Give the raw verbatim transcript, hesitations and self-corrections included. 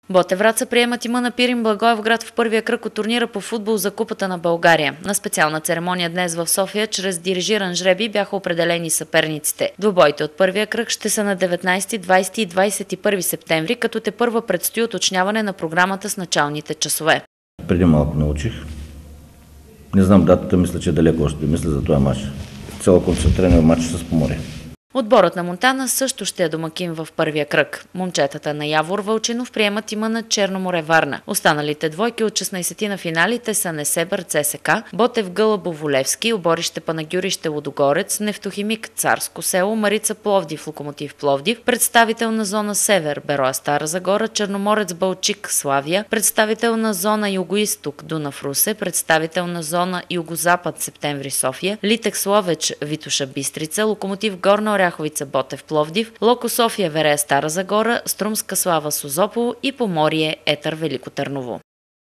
Ботев Враца приема тима на Пирин Благоевград в първия кръг от турнира по футбол за Купата на България. На специална церемония днес в София, чрез дирижиран жребий бяха определени съперниците. Двубоите от първия кръг ще са на деветнайсети, двайсети и двайсет и първи септември, като тепърва предстои уточняване на програмата с началните часове. Преди малко научих. Не знам датата, мисля, че далеко още мисля за този матч. Цяло концентриране матч с Поморие. Отборът на Монтана също ще е домакин в първия кръг. Момчетата на Явор Вълчинов приемат тима на Черноморе Варна. Останалите двойки от шестнайсети на финалите са Несебър ЦСКА, Ботев Гълъбово Левски, Оборище Панагюрище Лудогорец, Нефтохимик Царско село, Марица Пловдив Локомотив Пловдив, представител на зона Север Бероя Стара Загора, Черноморец Балчик Славия, представител на зона Югоизток Дунав Русе, представител на зона Югозапад Септември София, Литекс Ловеч Витоша Бистрица, Локомотив Горна Оряховица Ботев Пловдив, Локо София Верея Стара Загора, Струмска Слава Созопол и Поморие Етър Велико Търново.